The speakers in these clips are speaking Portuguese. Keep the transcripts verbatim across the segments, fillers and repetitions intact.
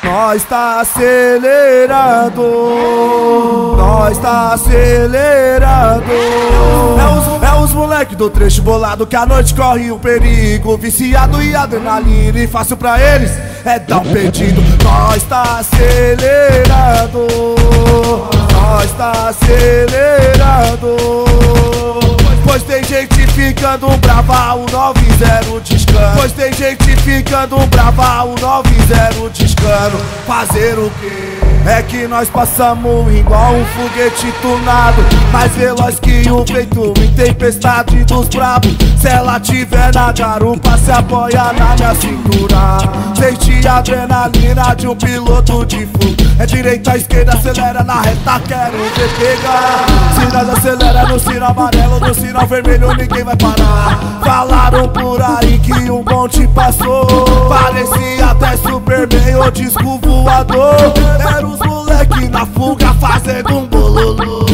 Nós tá acelerado, nós tá acelerado. É os, é os moleque do trecho bolado que a noite corre um perigo. Viciado e adrenalina e fácil pra eles é dar um pedido. Nós tá acelerado, nós tá acelerado. Pois tem gente ficando brava, o nove zero descano. Pois tem gente ficando brava, o nove zero descano. Fazer o quê? É que nós passamos igual um foguete tunado, mais veloz que o vento em tempestade dos bravos. Se ela tiver na garupa, se apoia na minha cintura. Sente a adrenalina de um piloto de fuga. É direita, esquerda, acelera na reta, quero ver pegar. Se nós acelera no sinal amarelo, no sinal vermelho ninguém vai parar. Falaram por aí que um bonde passou, parecia até Superman ou disco voador. Era os moleque na fuga fazendo um bololô.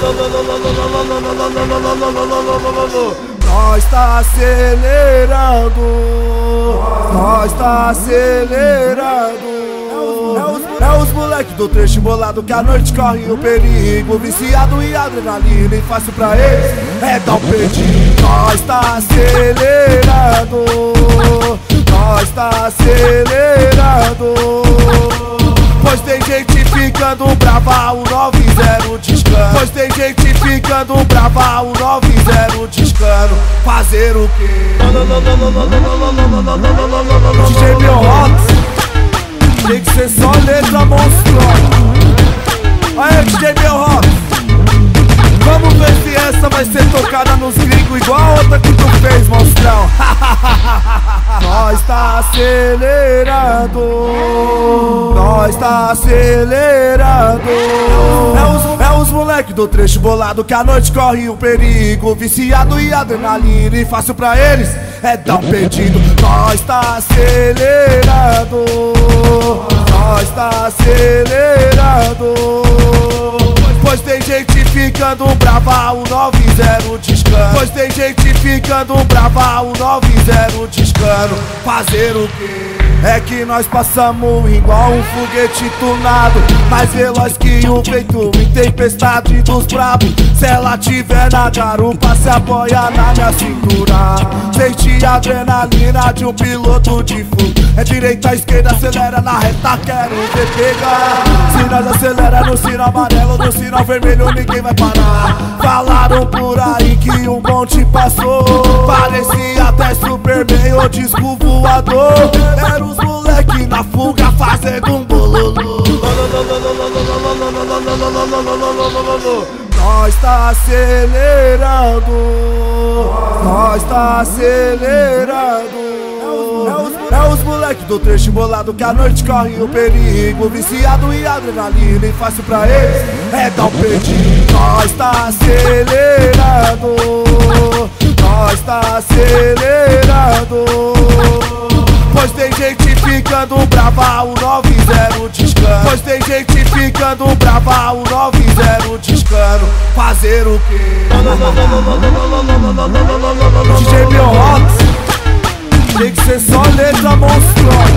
Nós tá acelerando, nós tá acelerando. É os moleque do trecho bolado que a noite corre o perigo. Viciado e adrenalina e fácil pra eles é dar um pedido. Nós tá acelerado, nós tá acelerado. Pois tem gente ficando brava, o nove zero descano. Pois tem gente ficando brava, o nove zero descano. Fazer o quê? D J Biohot tem que ser só letra monstruosa. Aê, D J Biohot, vamos ver se essa vai ser tocada nos gringos igual a outra que tu fez, monstrão. Nós tá acelerado, nós tá acelerado. É os, é os moleque do trecho bolado que a noite corre um perigo. Viciado e adrenalina e fácil pra eles é dar um pedido. Nós tá acelerado, nós tá acelerado. Pois tem gente ficando brava, o nove zero descano. Pois tem gente ficando brava, o nove zero descano. Fazer o quê? É que nós passamos igual um foguete tunado, mais veloz que o vento em tempestade dos bravos. Se ela tiver na garupa, se apoia na minha cintura. Sente a adrenalina de um piloto de fuga. É direita, esquerda, acelera na reta, quero ver pegar. Se nós acelera no sinal amarelo, no sinal vermelho ninguém vai parar. Falaram por aí que um bonde passou, parecia até Superman ou disco voador. Era os moleque na fuga fazendo um bololô. Nós tá acelerando, nós tá acelerando. É os moleque do trecho bolado que a noite corre o perigo. Viciado e adrenalina e fácil pra eles é dar um pedido. Nós tá acelerando, nós tá acelerando. Pois tem gente ficando brava, o nove zero descano. Pois tem gente ficando brava, o nove zero descano. Fazer o quê? D J Biohot tem que ser só letra monstruosa.